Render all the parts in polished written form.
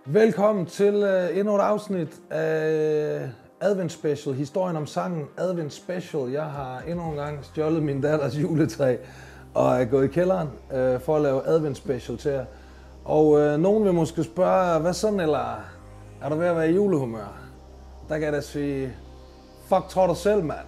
Velkommen til endnu et afsnit af Advent Special, historien om sangen Advent Special. Jeg har endnu en gang stjålet min datters juletræ og er gået i kælderen for at lave Advent Special til jer. Og nogen vil måske spørge, hvad sådan, eller er du ved at være i julehumør? Der kan jeg da sige, fuck, tror du selv, mand.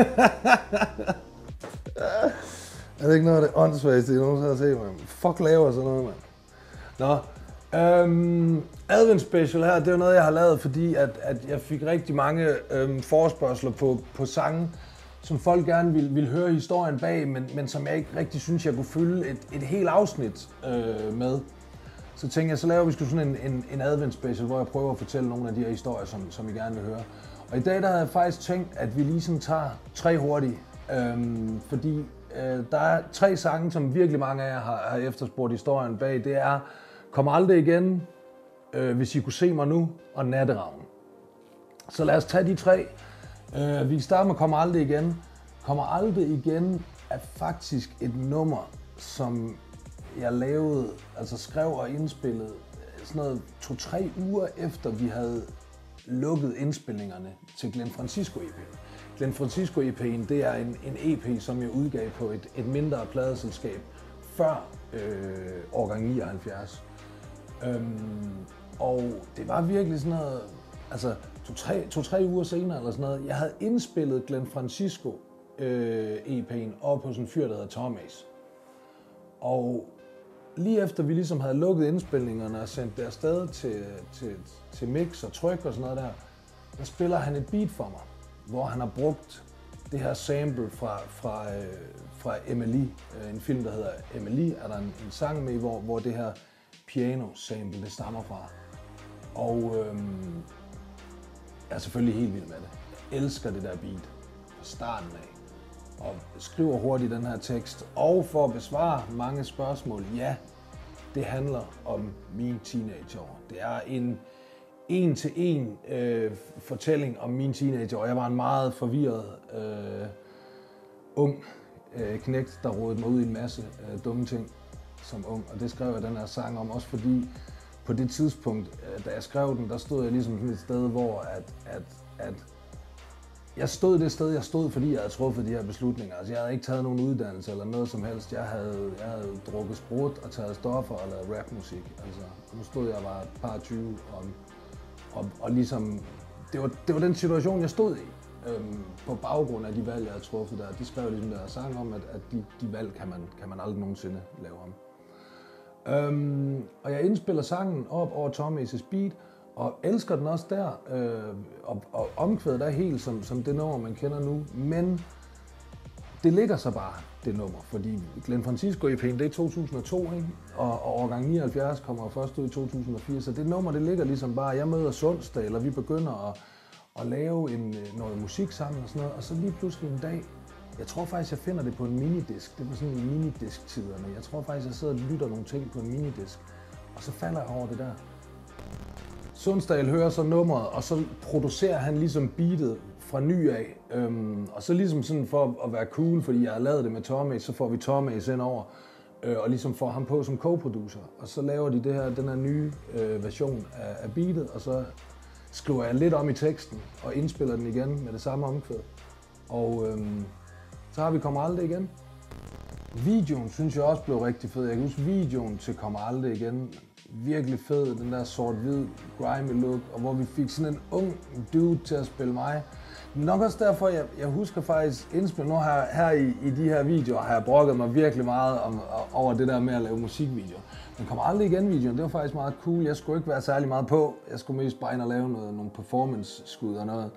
Er det ikke noget af det åndssvageste, jeg nogensinde har set, mand? Fuck laver sådan noget, mand. Nå. Advent Special her, det er noget, jeg har lavet, fordi at jeg fik rigtig mange forespørgsler på sange, som folk gerne ville høre historien bag, men som jeg ikke rigtig synes, jeg kunne fylde et helt afsnit med. Så tænkte jeg, så laver vi sgu sådan en Advent Special, hvor jeg prøver at fortælle nogle af de her historier, som I gerne vil høre. Og i dag der havde jeg faktisk tænkt, at vi lige sådan tager 3 hurtige, fordi der er 3 sange, som virkelig mange af jer har efterspurgt historien bag. Det er Kom aldrig igen, Hvis I kunne se mig nu, og Natteravn. Så lad os tage de 3. Vi kan starte med Kom aldrig igen. Kommer aldrig igen er faktisk et nummer, som jeg lavede, altså skrev og indspillede sådan noget 2-3 uger efter vi havde lukket indspilningerne til Glenn Francisco EP'en. Glenn Francisco EP'en, det er en EP, som jeg udgav på et mindre pladeselskab før årgang 79. Og det var virkelig sådan noget, altså 2-3 uger senere eller sådan noget, jeg havde indspillet Glenn Francisco EP'en over på sådan en fyr, der hedder Thomas. Og lige efter vi ligesom havde lukket indspilningerne og sendt det afsted til mix og tryk og sådan noget der spiller han et beat for mig, hvor han har brugt det her sample fra Emily, en film, der hedder Emily, er der en sang med, hvor det her piano-sample, det stammer fra. Og jeg er selvfølgelig helt vild med det. Jeg elsker det der beat fra starten af. Og skriver hurtigt den her tekst. Og for at besvare mange spørgsmål, ja, det handler om mine teenageår. Det er en til en fortælling om mine teenageår. Jeg var en meget forvirret ung knægt, der rodede mig ud i en masse dumme ting som ung. Og det skrev jeg den her sang om, også fordi på det tidspunkt, da jeg skrev den, der stod jeg ligesom et sted, hvor at jeg stod det sted, jeg stod, fordi jeg havde truffet de her beslutninger. Altså, jeg havde ikke taget nogen uddannelse eller noget som helst. Jeg havde drukket sprut og taget stoffer og lavet rapmusik. Altså, nu stod jeg bare et par 20 og ligesom, det var den situation, jeg stod i. På baggrund af de valg, jeg havde truffet der. De skrev ligesom der sang om, at de valg kan man aldrig nogensinde lave om. Og jeg indspiller sangen op over Thomas' beat, og elsker den også der, og omkvædet er helt som det nummer, man kender nu, men det ligger så bare, det nummer, fordi Glenn Francisco EP'en, det er 2002, ikke? Og årgang 79 kommer først ud i 2004, så det nummer, det ligger ligesom bare, jeg møder Sundsdal, og vi begynder at lave noget musik sammen og sådan noget, og så lige pludselig en dag, jeg tror faktisk, jeg finder det på en minidisk, det var sådan en minidisk-tiderne, jeg tror faktisk, jeg sidder og lytter nogle ting på en minidisk, og så falder jeg over det der. Sundsdal hører så nummeret, og så producerer han ligesom beatet fra ny af. Og så ligesom sådan for at være cool, fordi jeg har lavet det med Thomas, så får vi Thomas ind over, og ligesom får ham på som co-producer. Og så laver de den her nye version af beatet, og så skriver jeg lidt om i teksten, og indspiller den igen med det samme omkvæd. Og så har vi Kommer aldrig igen. Videoen synes jeg også blev rigtig fed. Jeg kan huske videoen til Kommer aldrig igen. Virkelig fed, den der sort-hvid, grimy look, og hvor vi fik sådan en ung dude til at spille mig. Nok også derfor, jeg husker faktisk indspil nu her i de her videoer, har jeg brokket mig virkelig meget over det der med at lave musikvideoer. Men Kommer aldrig igen videoen, det var faktisk meget cool. Jeg skulle ikke være særlig meget på. Jeg skulle mest bare ind og lave nogle performance-skud og noget.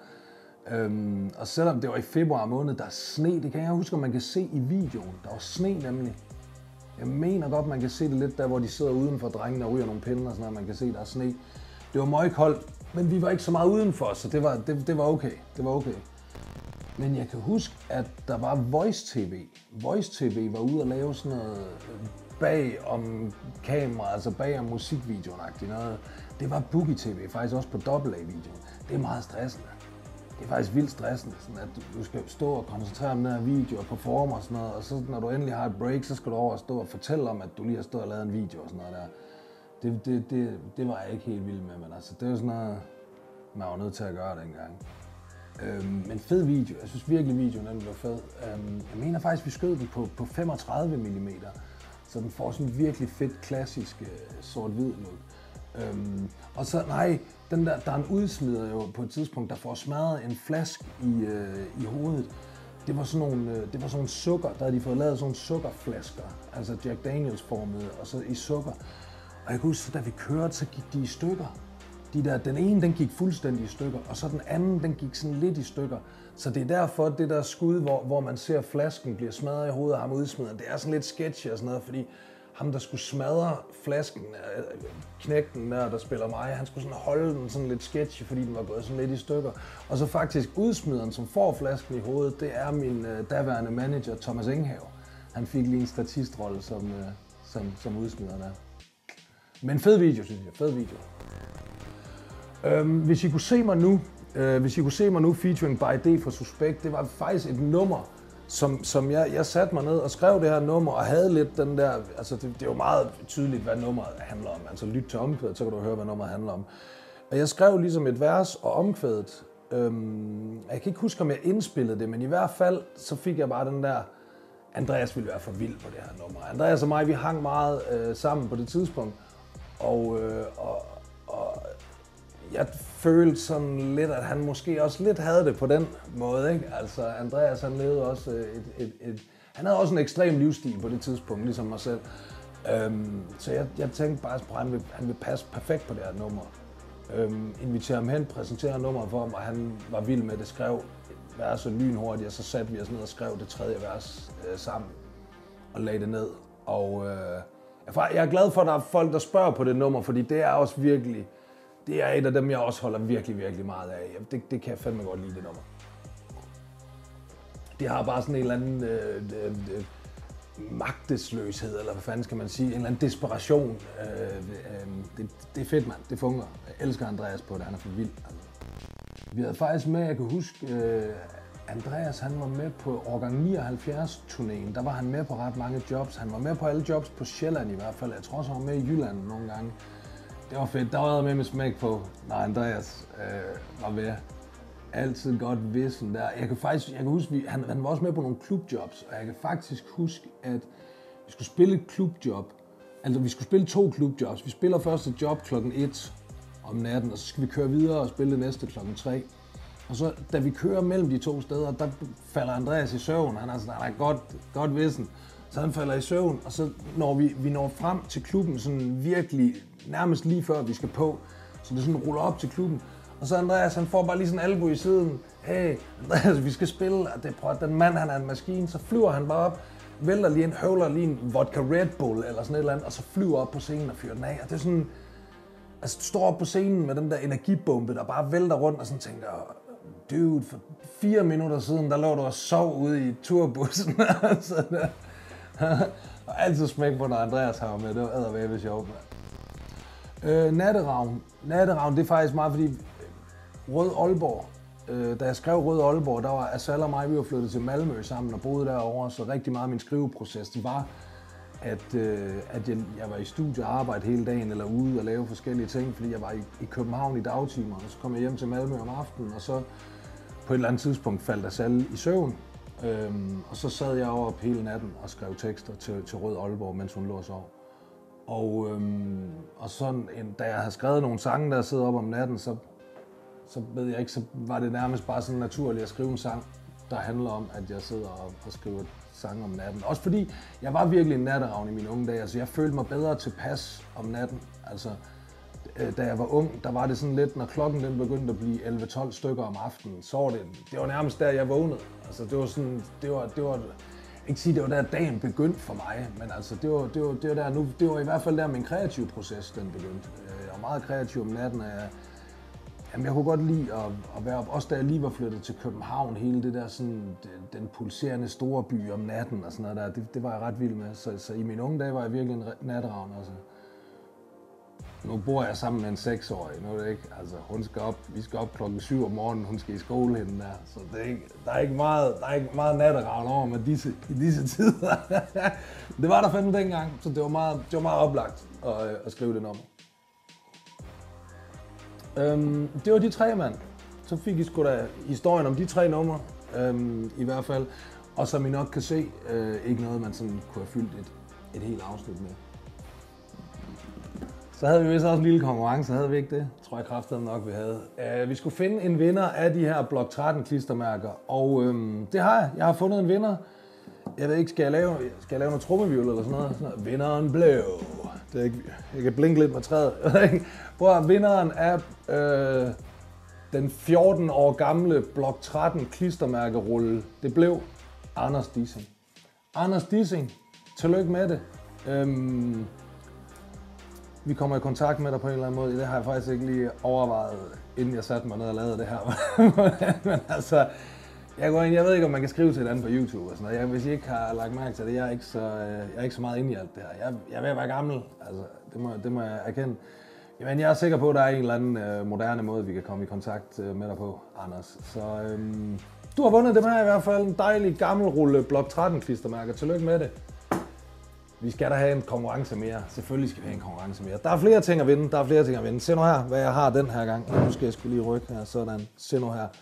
Og selvom det var i februar måned, der er sne, det kan jeg huske, at man kan se i videoen. Der var sne nemlig. Jeg mener godt, man kan se det lidt der, hvor de sidder udenfor, drengene og ryger nogle pinde og sådan noget, man kan se, der er sne. Det var møgkoldt, men vi var ikke så meget udenfor, så det var okay. Det var okay. Men jeg kan huske, at der var Voice TV. Voice TV var ude og lave sådan noget bag om kamera, altså bag om musikvideoen-agtigt noget. Det var Boogie TV, faktisk også på AA-videoen. Det er meget stressende. Det er faktisk vildt stressende, sådan at du skal stå og koncentrere om den her video og performe og sådan noget, og så når du endelig har et break, så skal du over og stå og fortælle om, at du lige har stået og lavet en video og sådan noget der. Det var jeg ikke helt vild med, men altså, det var sådan noget, man var nødt til at gøre dengang. Men fed video. Jeg synes virkelig, videoen den blev fed. Jeg mener faktisk, vi skød den på 35 mm, så den får sådan en virkelig fedt, klassisk sort-hvid look. Og så, der er en udsmider jo på et tidspunkt, der får smadret en flaske i hovedet. Det var sådan nogle sukker, der havde de fået lavet sådan nogle sukkerflasker, altså Jack Daniels formede, og så i sukker. Og jeg kan huske, da vi kørte, så gik de i stykker. Den ene, den gik fuldstændig i stykker, og så den anden, den gik sådan lidt i stykker. Så det er derfor, det der skud, hvor man ser flasken bliver smadret i hovedet af ham udsmideren, det er sådan lidt sketchy og sådan noget, fordi ham, der skulle smadre flasken, knægten der spiller mig, han skulle sådan holde den sådan lidt sketchy, fordi den var gået sådan lidt i stykker. Og så faktisk udsmideren, som får flasken i hovedet, det er min daværende manager, Thomas Enghave. Han fik lige en statistrolle som udsmideren der. Men fed video, synes jeg. Fed video. Hvis I kunne se mig nu, featuring By D for Suspekt, det var faktisk et nummer, som jeg satte mig ned og skrev det her nummer, og havde lidt den der, altså det er jo meget tydeligt, hvad nummeret handler om. Altså lyt til omkvædet, så kan du høre, hvad nummeret handler om. Og jeg skrev ligesom et vers og omkvædet. Jeg kan ikke huske, om jeg indspillede det, men i hvert fald, så fik jeg bare den der, Andreas ville være for vild på det her nummer. Andreas og mig, vi hang meget sammen på det tidspunkt, og jeg følte sådan lidt, at han måske også lidt havde det på den måde, ikke? Altså Andreas, han levede også han havde også en ekstrem livsstil på det tidspunkt, ligesom mig selv. Så jeg tænkte bare, at han vil passe perfekt på det her nummer. Inviterer ham hen, præsenterer nummeret for ham, og han var vild med det, skrev verset lynhurtigt, og så satte vi os ned og skrev det tredje vers sammen og lagde det ned. Og jeg er glad for, at der er folk, der spørger på det nummer, fordi det er også virkelig, det er et af dem, jeg også holder virkelig, virkelig meget af. Det kan jeg fandme godt lide, det nummer. Det har bare sådan en eller anden magtesløshed, eller hvad fanden skal man sige, en eller anden desperation. Det er fedt, mand. Det fungerer. Jeg elsker Andreas på det. Han er for vild. Vi havde faktisk med, jeg kan huske, Andreas, han var med på Årgang 79-turnéen. Der var han med på ret mange jobs. Han var med på alle jobs på Sjælland i hvert fald. Jeg tror også, han var med i Jylland nogle gange. Det var fedt. Der var jeg med smæk på, når Andreas var med. Altid godt vissen der. Jeg kan huske, han var også med på nogle klubjobs, og jeg kan faktisk huske, at vi skulle spille et klubjob. Altså, vi skulle spille 2 klubjobs. Vi spiller først et job klokken 1 om natten, og så skal vi køre videre og spille det næste klokken 3. Og så, da vi kører mellem de 2 steder, der falder Andreas i søvn. Han er godt vissen. Så han falder i søvn, og så når vi når frem til klubben, sådan virkelig nærmest lige før vi skal på, så det sådan ruller op til klubben. Og så Andreas, han får bare lige sådan en albu i siden. Hey, Andreas, vi skal spille, og den mand, han er en maskine. Så flyver han bare op, vælter lige høvler lige en vodka Red Bull eller sådan et eller andet, og så flyver op på scenen og fyrer den af. Og det er sådan, altså du står op på scenen med den der energibombe, der bare vælter rundt, og sådan tænker, dude, for 4 minutter siden, der lå du og sov ude i turbussen. Og altid smæk på, når Andreas har med. Det var eddervæbe sjovt, mand. Natteravn, det er faktisk meget, fordi Rød Aalborg, da jeg skrev Rød Aalborg, der var Asal og mig, vi var flyttet til Malmø sammen og boede derovre, så rigtig meget af min skriveproces, det var, at jeg var i studie og arbejdede hele dagen, eller ude og lave forskellige ting, fordi jeg var i København i dagtimer, og så kom jeg hjem til Malmø om aftenen, og så på et eller andet tidspunkt faldt Asal i søvn, og så sad jeg op hele natten og skrev tekster til Rød Aalborg, mens hun lå og sov. Og sådan, da jeg havde skrevet nogle sange, der sidder op om natten, så ved jeg ikke, så var det nærmest bare sådan naturligt at skrive en sang, der handler om, at jeg sidder og skriver sange om natten. Også fordi jeg var virkelig en natteravn i mine unge dage, altså jeg følte mig bedre tilpas om natten. Altså, da jeg var ung, der var det sådan lidt, når klokken den begyndte at blive 11-12 stykker om aftenen, så var det var nærmest der, jeg vågnede. Altså det var sådan, det var ikke sige, det var der dagen begyndte for mig, men altså det var der nu, det var i hvert fald der min kreative proces, den begyndte. Jeg var meget kreativ om natten, og jeg kunne godt lide at være op, også da jeg lige var flyttet til København, hele det der sådan, den pulserende store by om natten og sådan noget der, det var jeg ret vild med, så i mine unge dage var jeg virkelig en natteravn, altså. nu bor jeg sammen med en 6-årig, nu er det ikke, altså vi skal op klokken 7 om morgenen, hun skal i skole hende der, så der er ikke meget natteravn over med i disse tider. Det var der fandme dengang, så det var meget oplagt at skrive det nummer. Det var de 3, mand. Så fik I sgu da historien om de 3 numre, i hvert fald. Og som I nok kan se, ikke noget, man sådan kunne have fyldt et helt afsnit med. Så havde vi vist også en lille konkurrence, havde vi ikke det? Tror jeg kraftedeme nok, vi havde. Vi skulle finde en vinder af de her Blok 13 klistermærker, og det har jeg. Jeg har fundet en vinder. Jeg ved ikke, skal jeg lave noget trommevivl eller sådan noget? Vinderen blev. Det er ikke, jeg kan blinke lidt med træet. Prøv at vinderen af den 14 år gamle Blok 13 klistermærkerulle, det blev Anders Dissing. Anders Dissing, tillykke med det. Vi kommer i kontakt med dig på en eller anden måde. Det har jeg faktisk ikke lige overvejet, inden jeg satte mig ned og lavede det her. Men altså, jeg ved ikke, om man kan skrive til et andet på YouTube og sådan noget. Hvis I ikke har lagt mærke til det, jeg er ikke så meget inde i alt det her. Jeg er ved at være gammel, altså, det må jeg erkende. Men jeg er sikker på, at der er en eller anden moderne måde, vi kan komme i kontakt med dig på, Anders. Så du har vundet dem her i hvert fald. En dejlig gammel rulle Blok 13 klistermærker. Tillykke med det. Vi skal da have en konkurrence mere. Selvfølgelig skal vi have en konkurrence mere. Der er flere ting at vinde. Se nu her, hvad jeg har den her gang. Nu skal jeg sgu lige rykke her. Sådan. Se nu her.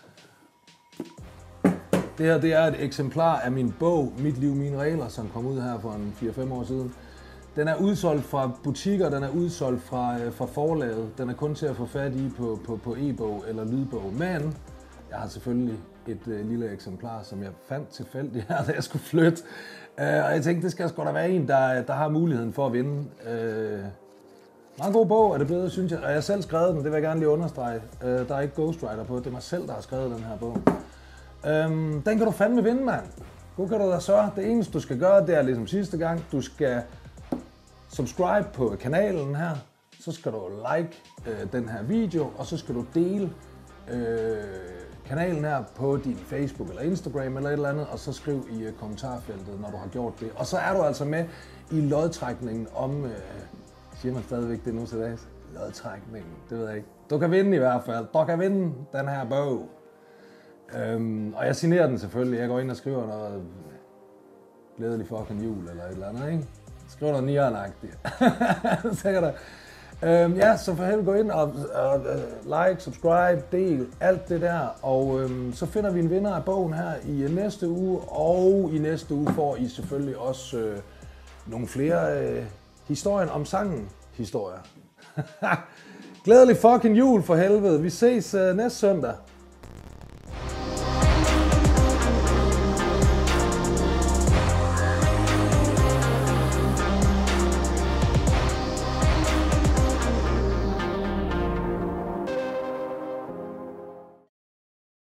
Det her, det er et eksemplar af min bog, Mit liv, mine regler, som kom ud her for en 4-5 år siden. Den er udsolgt fra butikker, den er udsolgt fra forlaget. Den er kun til at få fat i på e-bog eller lydbog. Men jeg har selvfølgelig et lille eksemplar, som jeg fandt tilfældigt her, da jeg skulle flytte. Og jeg tænkte, det skal sgu da være en, der har muligheden for at vinde. Meget god bog er det blevet, synes jeg. Og jeg har selv skrevet den, det vil jeg gerne lige understrege. Der er ikke ghostwriter på, det er mig selv, der har skrevet den her bog. Den kan du fandme vinde, mand. Nu kan du da sørge. Det eneste, du skal gøre, det er ligesom sidste gang. Du skal subscribe på kanalen her. Så skal du like den her video, og så skal du dele kanalen her på din Facebook eller Instagram eller et eller andet, og så skriv i kommentarfeltet, når du har gjort det. Og så er du altså med i lodtrækningen om, siger man stadigvæk det nu til dags? Lodtrækningen, det ved jeg ikke. Du kan vinde i hvert fald. Du kan vinde den her bog. Og jeg signerer den selvfølgelig. Jeg går ind og skriver noget glædelig fucking jul eller et eller andet, ikke? Skriv noget nianagtigt. Sikkert. Ja, så for helvede gå ind og like, subscribe, del, alt det der. Og så finder vi en vinder af bogen her i næste uge. Og i næste uge får I selvfølgelig også nogle flere historier om sangen. Historier. Glædelig fucking jul for helvede. Vi ses næste søndag.